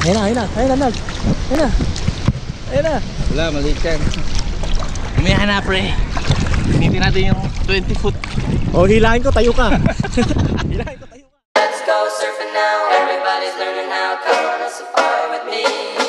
Ayun na. Ayun na. Wala, maliit yan. Umiyahan na, pre. Pinitin natin yung 20 foot. O, hilahin ko, tayo ka. Hilahin ko, tayo ka. Let's go surfing now, everybody's learning how. Come on a safari with me.